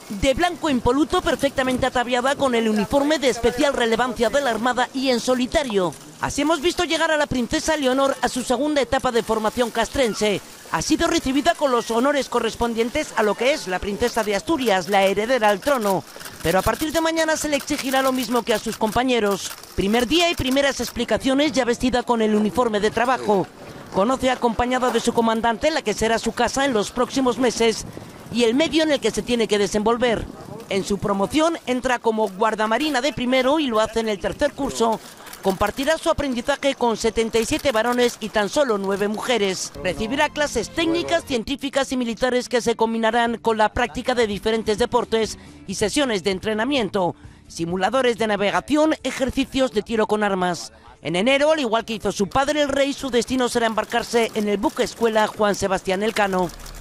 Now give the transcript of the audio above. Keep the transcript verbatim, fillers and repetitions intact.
De blanco impoluto, perfectamente ataviada con el uniforme de especial relevancia de la Armada y en solitario. Así hemos visto llegar a la princesa Leonor a su segunda etapa de formación castrense. Ha sido recibida con los honores correspondientes a lo que es la princesa de Asturias, la heredera al trono. Pero a partir de mañana se le exigirá lo mismo que a sus compañeros. Primer día y primeras explicaciones ya vestida con el uniforme de trabajo. Conoce acompañada de su comandante la que será su casa en los próximos meses y el medio en el que se tiene que desenvolver. En su promoción entra como guardamarina de primero y lo hace en el tercer curso. Compartirá su aprendizaje con setenta y siete varones y tan solo nueve mujeres. Recibirá clases técnicas, científicas y militares que se combinarán con la práctica de diferentes deportes y sesiones de entrenamiento, simuladores de navegación, ejercicios de tiro con armas. En enero, al igual que hizo su padre el rey, su destino será embarcarse en el buque escuela Juan Sebastián Elcano.